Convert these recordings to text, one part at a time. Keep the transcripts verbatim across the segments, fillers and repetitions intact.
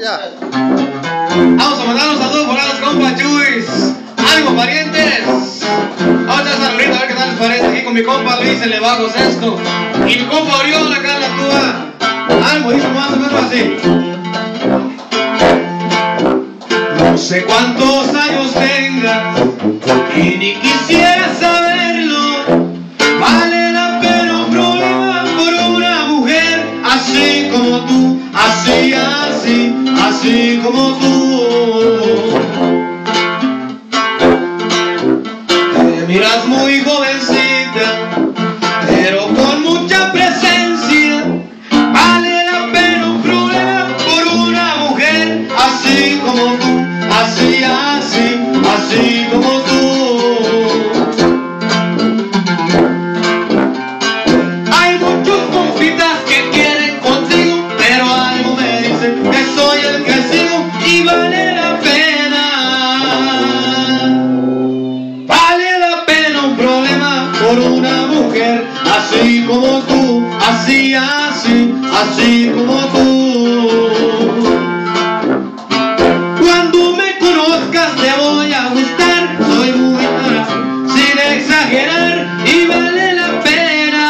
Ya. Vamos a mandar un saludo por a los compas Chuis. ¡Ánimo, parientes! Vamos a echar saludito a ver qué tal les parece. Aquí con mi compa Luis, el Levago Sexto. Y mi compa Oriol, acá en la tuba. Algo dice más o menos así. No sé cuántos años tengas y ni quisiera saberlo. Vale la pena un problema por una mujer así como tú, así, así, así como tú. Te miras muy jovencita, pero con mucha presencia. Vale la pena un problema por una mujer así como tú, así, así, así como tú. Hay muchos compitas que quieren contigo, pero algo me dice que soy el que sigo y vale la pena. Vale la pena un problema por una mujer así como tú, así, así, así como tú. Cuando me conozcas te voy a gustar, soy muy rara, sin exagerar, y vale la pena.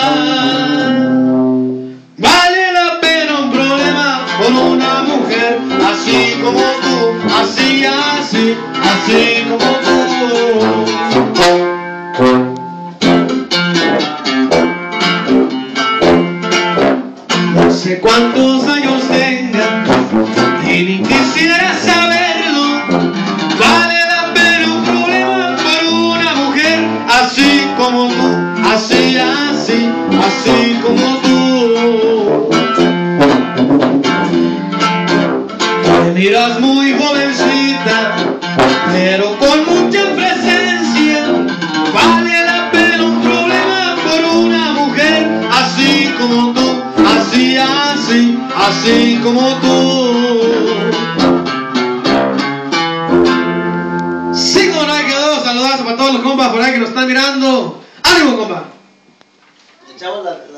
Vale la pena un problema por una mujer así como tú, así, así, así como tú. No sé cuántos años tengas y ni quisiera saberlo. Vale la pena un problema por una mujer así como tú, así, así, así como tú. Te miras muy jovencita, pero con mucha presencia. Vale la pena un problema por una mujer así como tú, así, así, así como tú. Sí, como no hay que dos, saludazo para todos los compas por ahí que nos están mirando. ¡Ánimo, compa! Echamos la...